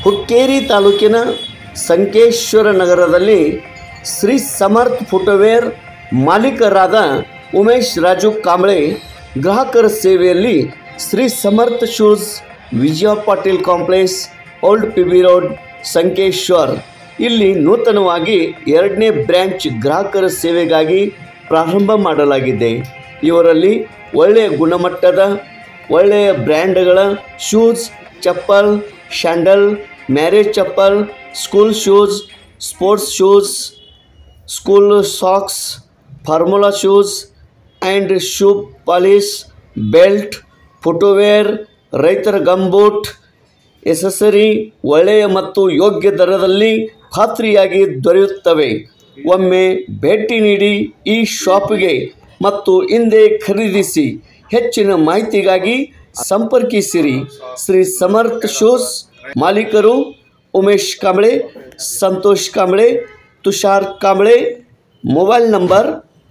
ಹುಕ್ಕೇರಿ ತಾಲೂಕಿನ ಸಂಕೇಶ್ವರ ನಗರದಲ್ಲಿ ಶ್ರೀ ಸಮರ್ಥ ಫುಟ್ವೇರ್ ಮಾಲೀಕರಾದ ಉಮೇಶ್ ರಾಜು ಕಾಂಬಳೆ ಗ್ರಾಹಕರ ಸೇವೆಯಲ್ಲಿ Shri Samarth shoes, Vijay Patil complex, old PB. Road, Sankeshwar ಇಲ್ಲಿ ನೂತನವಾಗಿ 2ನೇ ಬ್ರ್ಯಾಂಚ್ ಗ್ರಾಹಕರ ಸೇವೆಗಾಗಿ ಪ್ರಾರಂಭ ಮಾಡಲಾಗಿದೆ. ಇವರಲ್ಲಿ ಒಳ್ಳೆಯ ಗುಣಮಟ್ಟದ ಒಳ್ಳೆಯ ಬ್ರ್ಯಾಂಡ್ಗಳ shoes, chappal, sandal, marriage chappal, school shoes, sports shoes, school socks, formula shoes and shoe polish, belt, footwear, ರೈತರ ಗಂಬೂಟ್, ಎಸೆಸರಿ ಒಳ್ಳೆಯ ಮತ್ತು ಯೋಗ್ಯ ದರದಲ್ಲಿ ಖಾತ್ರಿಯಾಗಿ ದೊರೆಯುತ್ತವೆ. ಒಮ್ಮೆ ಭೇಟಿ ನೀಡಿ ಈ ಶಾಪಿಗೆ ಮತ್ತು ಹಿಂದೆ ಖರೀದಿಸಿ. ಹೆಚ್ಚಿನ ಮಾಹಿತಿಗಾಗಿ ಸಂಪರ್ಕಿಸಿರಿ. ಶ್ರೀ ಸಮರ್ಥ ಶೂಸ್ ಮಾಲೀಕರು ಉಮೇಶ್ ಕಾಂಬಳೆ, ಸಂತೋಷ್ ಕಾಂಬಳೆ, ತುಷಾರ್ ಕಾಂಬಳೆ. ಮೊಬೈಲ್ ನಂಬರ್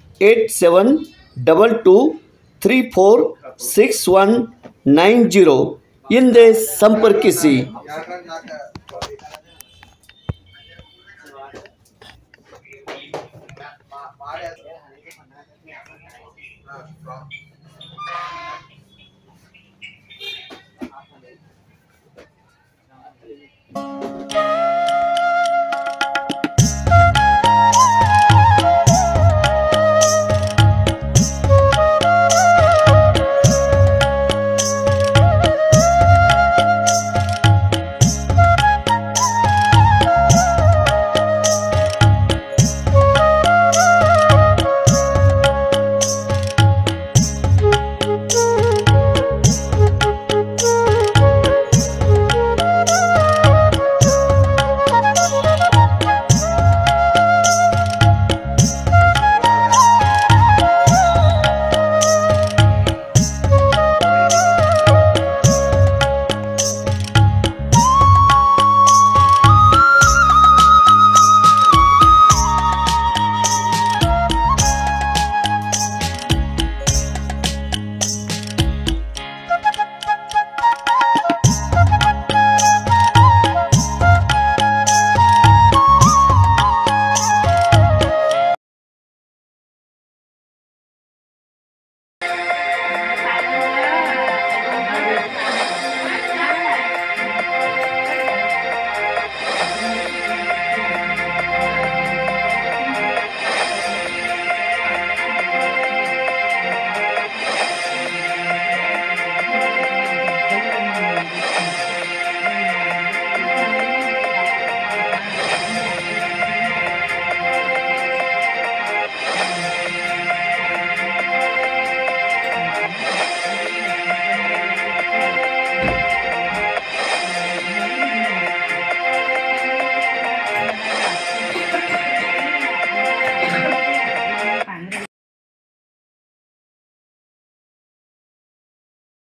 8722346190 ಹಿಂದೆ ಸಂಪರ್ಕಿಸಿ.